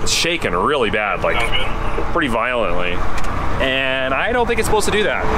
it's shaking really bad, like pretty violently. And I don't think it's supposed to do that.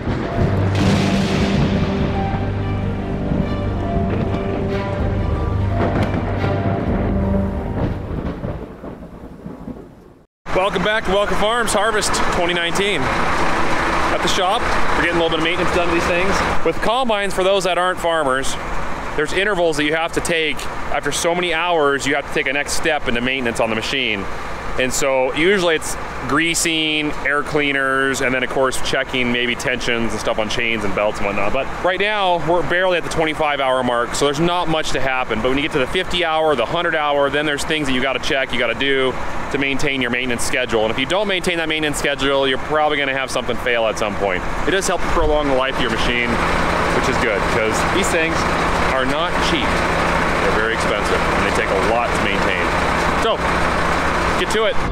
Welcome back to Welcome Farms Harvest 2019. At the shop, we're getting a little bit of maintenance done to these things. With combines, for those that aren't farmers, there's intervals that you have to take. After so many hours, you have to take a next step into maintenance on the machine. And so usually it's greasing, air cleaners, and then of course checking maybe tensions and stuff on chains and belts and whatnot. But right now we're barely at the 25-hour mark, so there's not much to happen. But when you get to the 50-hour, the 100-hour, then there's things that you got to check, you got to do to maintain your maintenance schedule. And if you don't maintain that maintenance schedule, you're probably going to have something fail at some point. It does help prolong the life of your machine, which is good because these things are not cheap. They're very expensive and they take a lot to maintain. So, get to it.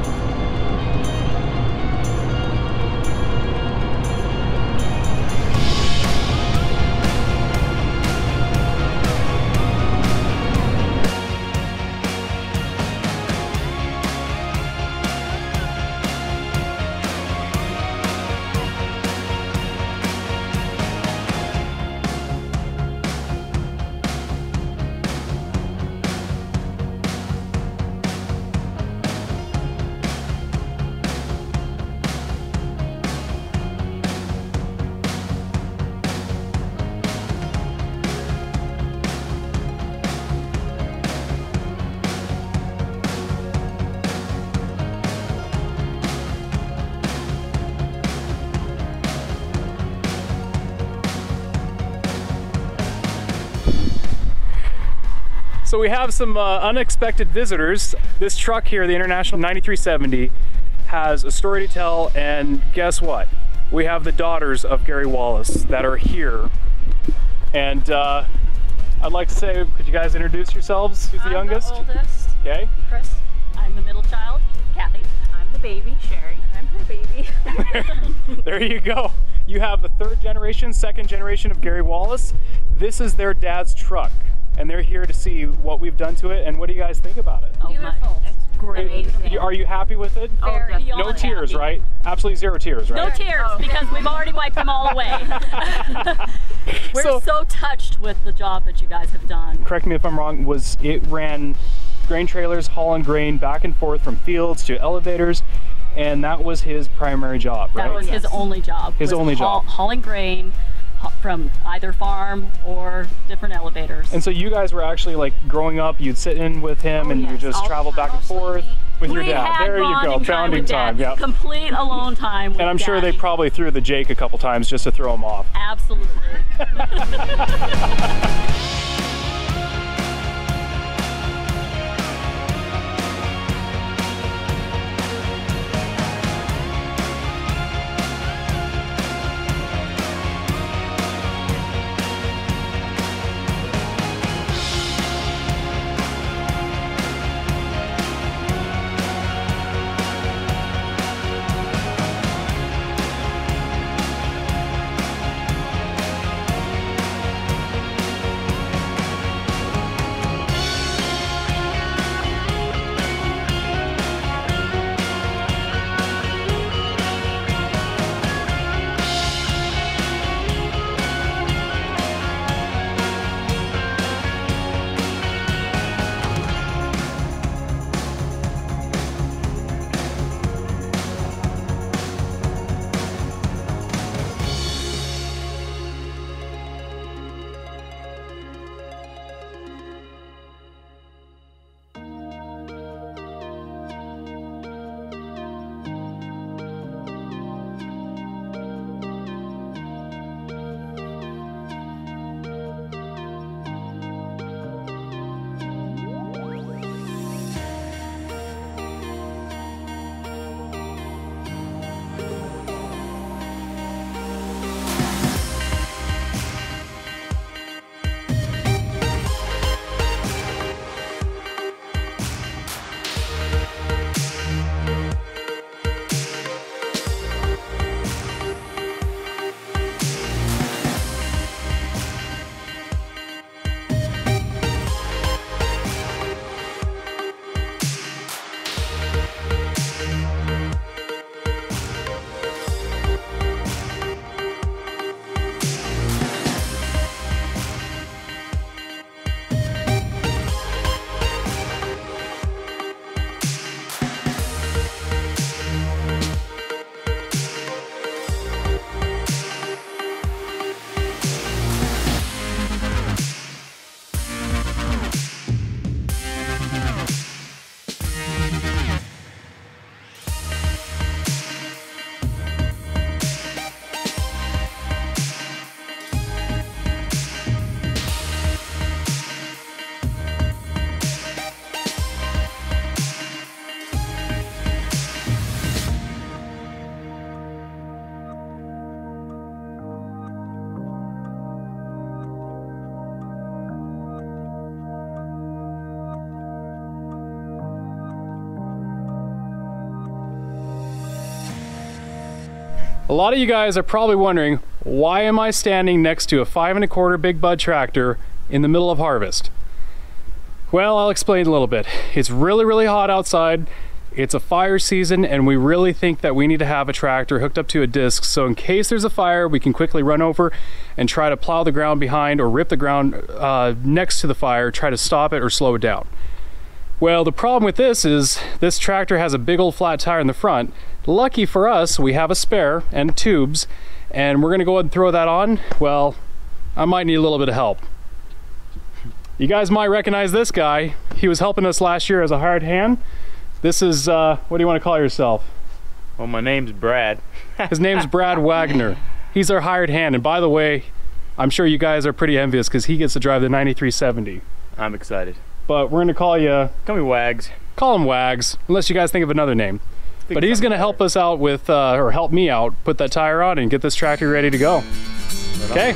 So we have some unexpected visitors. This truck here, the International 9370, has a story to tell, and guess what? We have the daughters of Gary Wallace that are here. And I'd like to say, could you guys introduce yourselves? Who's the youngest? I'm the oldest. Okay. Chris. I'm the middle child. Kathy. I'm the baby. Sherry. And I'm her baby. There you go. You have the third generation, second generation of Gary Wallace. This is their dad's truck, and they're here to see what we've done to it. And what do you guys think about it? Beautiful. It's great. Are you happy with it? Very No tears, happy. right? Absolutely zero tears, right? No tears, because we've already wiped them all away. We're so touched with the job that you guys have done. Correct me if I'm wrong, it ran grain trailers hauling grain back and forth from fields to elevators, and that was his primary job, right? That was his only job. His only job. Hauling grain from either farm or different elevators. And so you guys were actually, like, growing up, you'd sit in with him and you just travel back and forth with your dad. There you go, bonding time. Yeah. Complete alone time with And I'm sure Daddy. they probably threw the Jake a couple times just to throw him off. Absolutely. A lot of you guys are probably wondering, why am I standing next to a 5 1/4 Big Bud tractor in the middle of harvest? Well, I'll explain a little bit. It's really, really hot outside. It's a fire season, and we really think that we need to have a tractor hooked up to a disc, so in case there's a fire, we can quickly run over and try to plow the ground behind or rip the ground next to the fire, try to stop it or slow it down. Well, the problem with this is this tractor has a big old flat tire in the front. Lucky for us, we have a spare and tubes, and we're gonna go ahead and throw that on. Well, I might need a little bit of help. You guys might recognize this guy. He was helping us last year as a hired hand. This is, what do you want to call yourself? Well, my name's Brad. His name's Brad Wagner. He's our hired hand, and by the way, I'm sure you guys are pretty envious because he gets to drive the 9370. I'm excited. But we're gonna call you... Call me Wags. Call him Wags, unless you guys think of another name. But he's gonna help us out with, or help me out, put that tire on and get this tractor ready to go. Okay?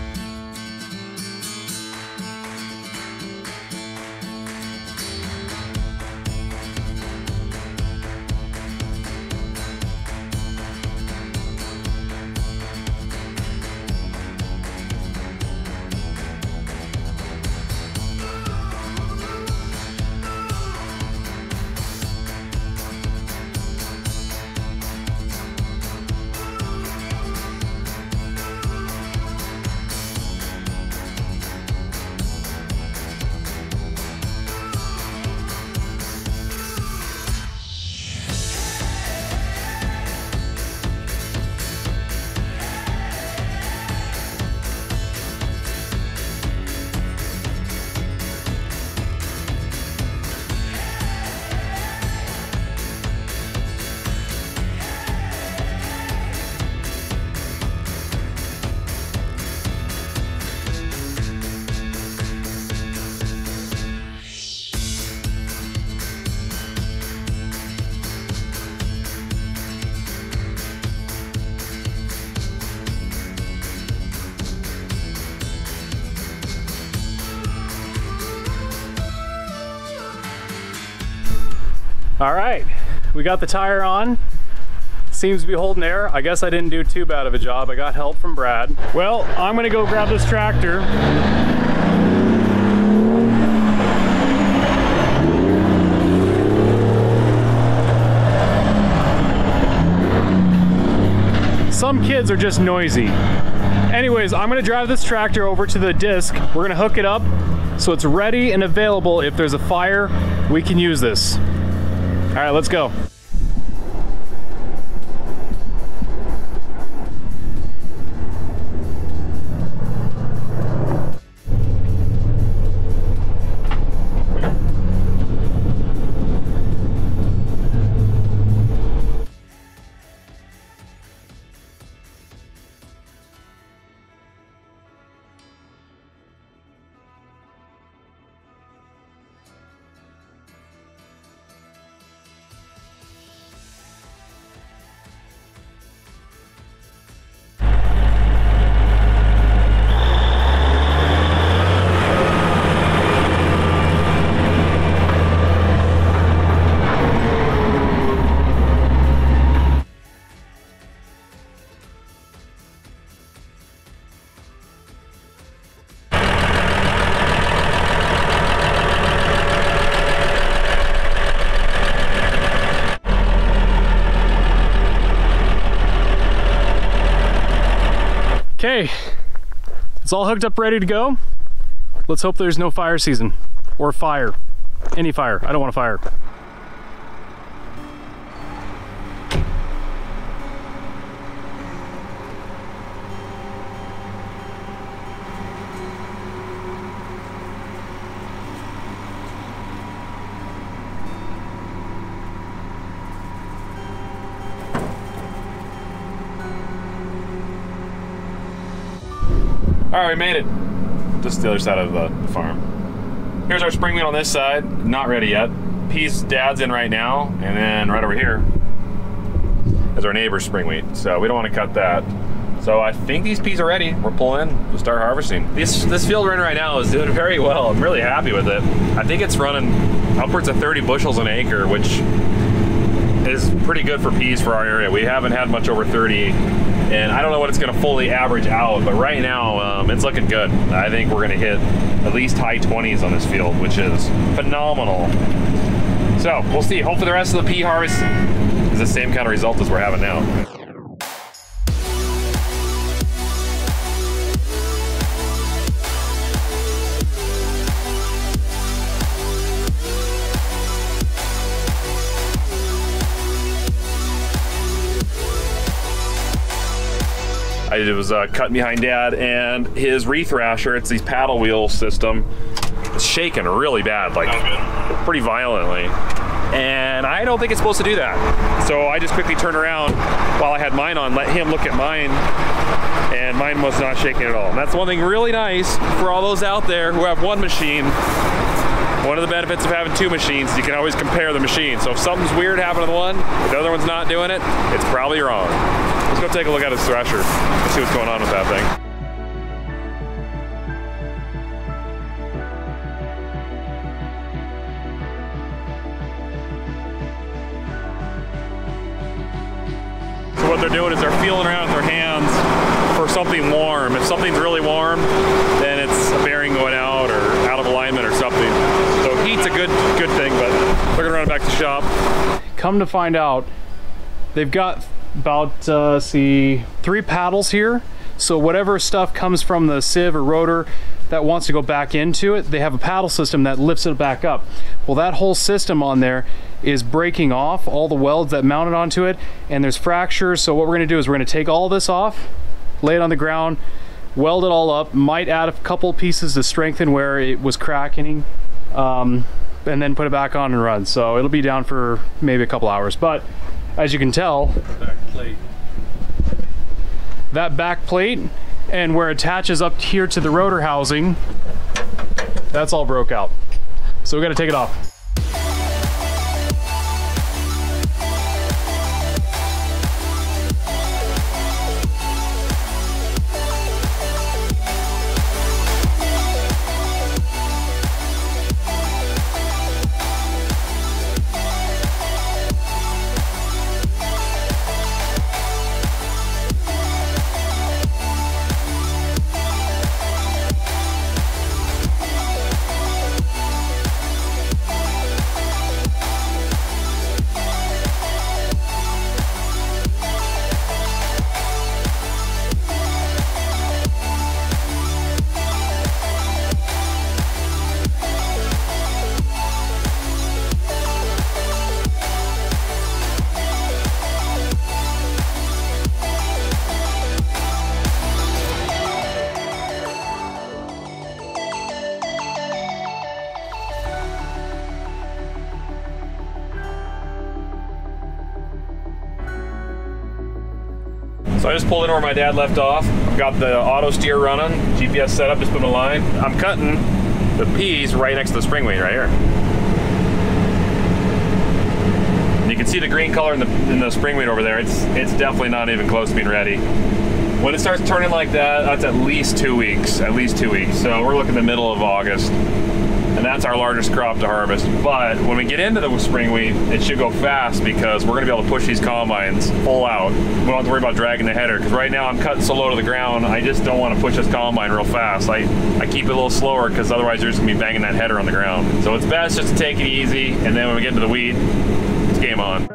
All right, we got the tire on. Seems to be holding air. I guess I didn't do too bad of a job. I got help from Brad. Well, I'm gonna go grab this tractor. Some kids are just noisy. Anyways, I'm gonna drive this tractor over to the disc. We're gonna hook it up so it's ready and available. If there's a fire, we can use this. All right, let's go. Okay, it's all hooked up, ready to go. Let's hope there's no fire season, or fire, any fire. I don't want a fire. All right, we made it. Just the other side of the farm. Here's our spring wheel on this side, not ready yet. Piece Dad's in right now, and then right over here is our neighbor's spring wheat. So we don't want to cut that. So I think these peas are ready. We're pulling in to start harvesting. This field we're in right now is doing very well. I'm really happy with it. I think it's running upwards of 30 bushels an acre, which is pretty good for peas for our area. We haven't had much over 30, and I don't know what it's going to fully average out, but right now it's looking good. I think we're going to hit at least high 20s on this field, which is phenomenal. So we'll see. Hopefully the rest of the pea harvest is the same kind of result as we're having now. I was cutting behind Dad, and his reed thrasher, it's these paddle wheel system, it's shaking really bad, like pretty violently. And I don't think it's supposed to do that. So I just quickly turned around while I had mine on, let him look at mine, and mine was not shaking at all. And that's one thing really nice for all those out there who have one machine. One of the benefits of having two machines, you can always compare the machine. So if something's weird happening to the one, the other one's not doing it, it's probably wrong. Let's go take a look at his thresher and see what's going on with that thing. So what they're doing is they're feeling around with their hands for something warm. If something's really warm, then it's a bearing going out or out of alignment or something. So heat's a good thing, but we're gonna run it back to the shop. Come to find out, they've got about, see, 3 paddles here. So whatever stuff comes from the sieve or rotor that wants to go back into it, they have a paddle system that lifts it back up. Well, that whole system on there is breaking off all the welds that mounted onto it, and there's fractures. So what we're gonna do is we're gonna take all this off, lay it on the ground, weld it all up, might add a couple pieces to strengthen where it was cracking, and then put it back on and run. So it'll be down for maybe a couple hours. But as you can tell, that back plate and where it attaches up here to the rotor housing, that's all broke out. So we got to take it off. So I just pulled in where my dad left off. I've got the auto steer running, GPS set up, just put in a line. I'm cutting the peas right next to the spring wheel right here. And you can see the green color in the spring wheel over there. It's definitely not even close to being ready. When it starts turning like that, that's at least 2 weeks, at least 2 weeks. So we're looking the middle of August. And that's our largest crop to harvest. But when we get into the spring wheat, it should go fast because we're gonna be able to push these combines full out. We don't have to worry about dragging the header, because right now I'm cutting so low to the ground, I just don't want to push this combine real fast. I keep it a little slower because otherwise you're just gonna be banging that header on the ground. So it's best just to take it easy, and then when we get into the wheat, it's game on.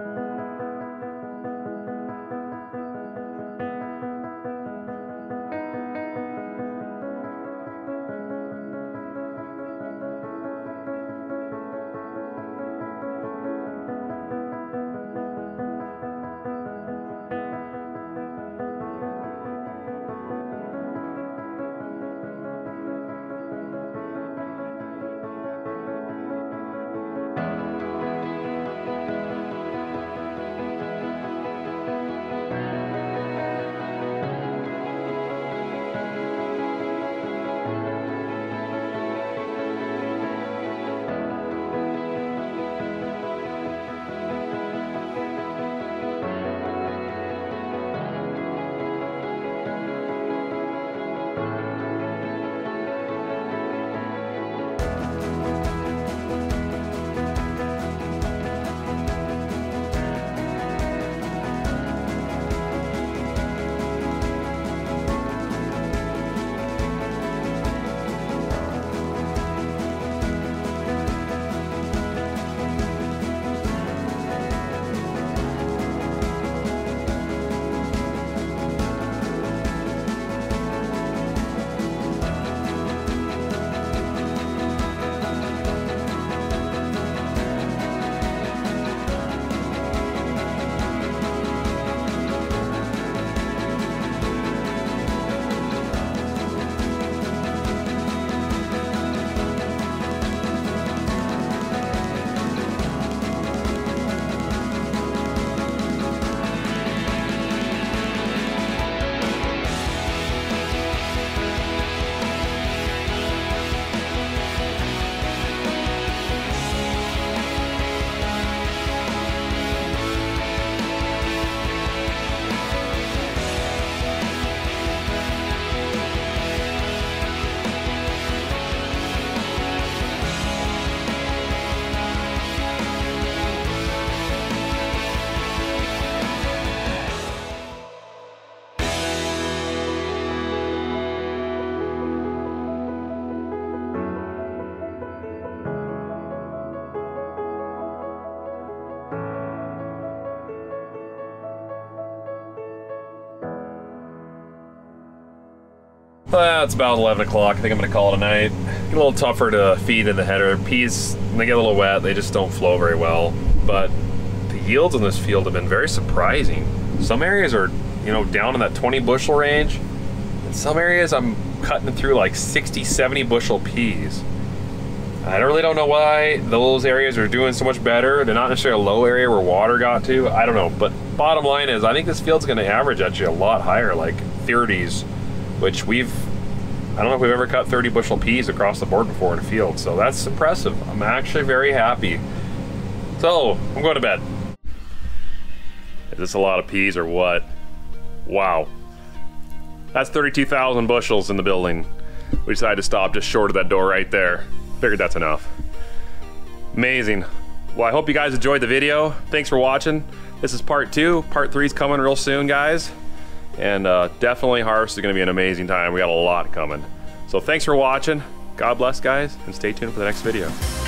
It's about 11 o'clock. I think I'm gonna call it a night. Get a little tougher to feed in the header. Peas, when they get a little wet, they just don't flow very well. But the yields in this field have been very surprising. Some areas are, you know, down in that 20 bushel range. In some areas I'm cutting through like 60, 70 bushel peas. I really don't know why those areas are doing so much better. They're not necessarily a low area where water got to. I don't know, but bottom line is I think this field's gonna average actually a lot higher, like 30s, which I don't know if we've ever cut 30 bushel peas across the board before in a field, so that's impressive. I'm actually very happy. So, I'm going to bed. Is this a lot of peas or what? Wow. That's 32,000 bushels in the building. We decided to stop just short of that door right there. Figured that's enough. Amazing. Well, I hope you guys enjoyed the video. Thanks for watching. This is part 2. Part 3 is coming real soon, guys. And definitely harvest is going to be an amazing time. We got a lot coming. So thanks for watching. God bless, guys, and stay tuned for the next video.